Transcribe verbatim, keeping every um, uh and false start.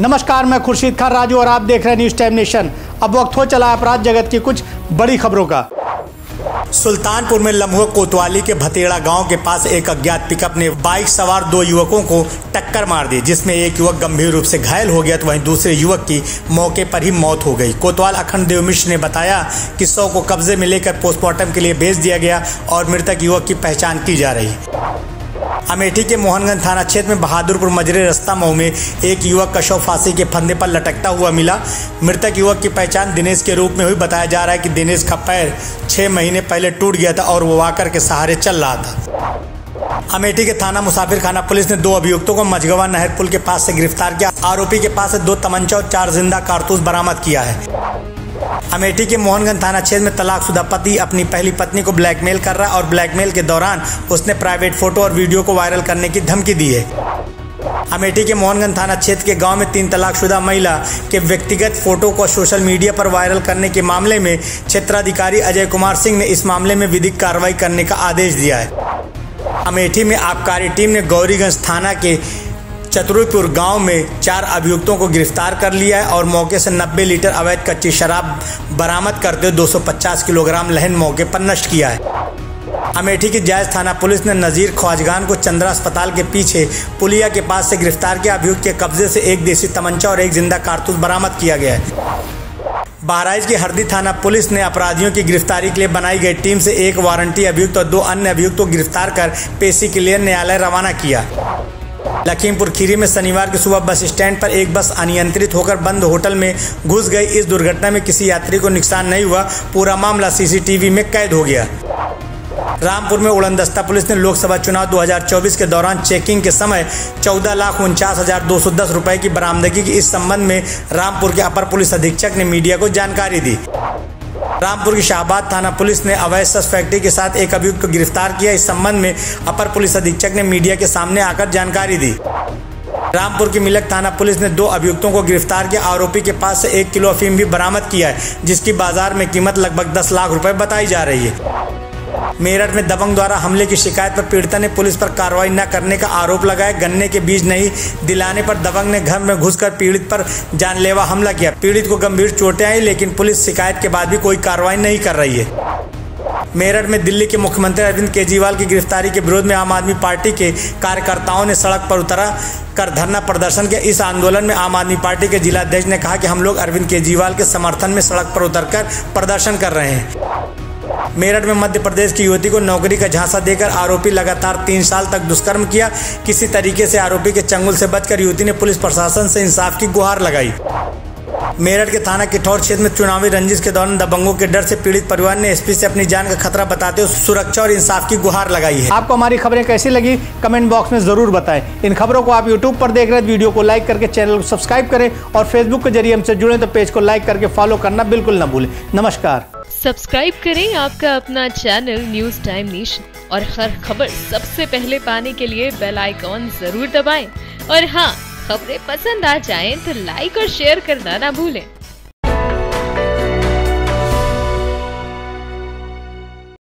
नमस्कार, मैं खुर्शीद खान राजू और आप देख रहे हैं न्यूज़ टाइम नेशन। अब वक्त हो चला अपराध जगत की कुछ बड़ी खबरों का। सुल्तानपुर में लम्हों कोतवाली के भतेड़ा गांव के पास एक अज्ञात पिकअप ने बाइक सवार दो युवकों को टक्कर मार दी, जिसमें एक युवक गंभीर रूप से घायल हो गया तो वहीं दूसरे युवक की मौके पर ही मौत हो गई। कोतवाल अखंड देव मिश्र ने बताया कि शव को कब्जे में लेकर पोस्टमार्टम के लिए भेज दिया गया और मृतक युवक की पहचान की जा रही है। अमेठी के मोहनगंज थाना क्षेत्र में बहादुरपुर मजरे रास्ता मऊ में एक युवक का शव फांसी के फंदे पर लटकता हुआ मिला। मृतक युवक की पहचान दिनेश के रूप में हुई। बताया जा रहा है कि दिनेश का पैर छह महीने पहले टूट गया था और वो वॉकर के सहारे चल रहा था। अमेठी के थाना मुसाफिर खाना पुलिस ने दो अभियुक्तों को मझगवा नहर पुल के पास से गिरफ्तार किया। आरोपी के पास से दो तमंचा और चार जिंदा कारतूस बरामद किया है। अमेठी के मोहनगंज थाना क्षेत्र में तलाकशुदा पति अपनी पहली पत्नी को ब्लैकमेल कर रहा है और ब्लैकमेल के दौरान उसने प्राइवेट फोटो और वीडियो को वायरल करने की धमकी दी है। अमेठी के मोहनगंज थाना क्षेत्र के गांव में तीन तलाकशुदा महिला के व्यक्तिगत फोटो को सोशल मीडिया पर वायरल करने के मामले में क्षेत्राधिकारी अजय कुमार सिंह ने इस मामले में विधिक कार्रवाई करने का आदेश दिया है। अमेठी में आबकारी टीम ने गौरीगंज थाना के चतुरपुर गांव में चार अभियुक्तों को गिरफ्तार कर लिया है और मौके से नब्बे लीटर अवैध कच्ची शराब बरामद करते हुए दो सौ पचास किलोग्राम लहन मौके पर नष्ट किया है। अमेठी की जायज थाना पुलिस ने नजीर ख्वाजगान को चंद्रा अस्पताल के पीछे पुलिया के पास से गिरफ्तार किया। अभियुक्त के कब्जे से एक देसी तमंचा और एक जिंदा कारतूस बरामद किया गया है। बहराइच की हरदी थाना पुलिस ने अपराधियों की गिरफ्तारी के लिए बनाई गई टीम से एक वारंटी अभियुक्त और दो अन्य अभियुक्तों को गिरफ्तार कर पेशी के लिए न्यायालय रवाना किया। लखीमपुर खीरी में शनिवार की सुबह बस स्टैंड पर एक बस अनियंत्रित होकर बंद होटल में घुस गई। इस दुर्घटना में किसी यात्री को नुकसान नहीं हुआ। पूरा मामला सीसीटीवी में कैद हो गया। रामपुर में उड़नदस्ता पुलिस ने लोकसभा चुनाव दो हज़ार चौबीस के दौरान चेकिंग के समय चौदह लाख उनचास हजार दो सौ दस रुपए की बरामदगी की। इस संबंध में रामपुर के अपर पुलिस अधीक्षक ने मीडिया को जानकारी दी। रामपुर की शाहबाद थाना पुलिस ने अवैध शस्त्र फैक्ट्री के साथ एक अभियुक्त को गिरफ्तार किया। इस संबंध में अपर पुलिस अधीक्षक ने मीडिया के सामने आकर जानकारी दी। रामपुर की मिलक थाना पुलिस ने दो अभियुक्तों को गिरफ्तार किया। आरोपी के पास से एक किलो अफीम भी बरामद किया है, जिसकी बाजार में कीमत लगभग दस लाख रुपए बताई जा रही है। मेरठ में दबंग द्वारा हमले की शिकायत पर पीड़िता ने पुलिस पर कार्रवाई न करने का आरोप लगाया। गन्ने के बीज नहीं दिलाने पर दबंग ने घर में घुसकर पीड़ित पर जानलेवा हमला किया। पीड़ित को गंभीर चोटें आई, लेकिन पुलिस शिकायत के बाद भी कोई कार्रवाई नहीं कर रही है। मेरठ में दिल्ली के मुख्यमंत्री अरविंद केजरीवाल की गिरफ्तारी के विरोध में आम आदमी पार्टी के कार्यकर्ताओं ने सड़क पर उतरा कर धरना प्रदर्शन किया। इस आंदोलन में आम आदमी पार्टी के जिला अध्यक्ष ने कहा कि हम लोग अरविंद केजरीवाल के समर्थन में सड़क पर उतरकर प्रदर्शन कर रहे हैं। मेरठ में मध्य प्रदेश की युवती को नौकरी का झांसा देकर आरोपी लगातार तीन साल तक दुष्कर्म किया। किसी तरीके से आरोपी के चंगुल से बचकर युवती ने पुलिस प्रशासन से इंसाफ की गुहार लगाई। मेरठ के थाना किठौर क्षेत्र में चुनावी रंजिश के दौरान दबंगों के डर से पीड़ित परिवार ने एसपी से अपनी जान का खतरा बताते हुए सुरक्षा और इंसाफ की गुहार लगाई है। आपको हमारी खबरें कैसी लगी कमेंट बॉक्स में जरूर बताएं। इन खबरों को आप यूट्यूब पर देख रहे हैं, वीडियो को लाइक करके चैनल को सब्सक्राइब करें और फेसबुक के जरिए हमसे जुड़े तो पेज को लाइक करके फॉलो करना बिल्कुल न भूलें। नमस्कार। सब्सक्राइब करें आपका अपना चैनल न्यूज़ टाइम नेशन और हर खबर सबसे पहले पाने के लिए बेल आइकॉन जरूर दबाएं। और हाँ, खबरें पसंद आ जाएं तो लाइक और शेयर करना ना भूलें।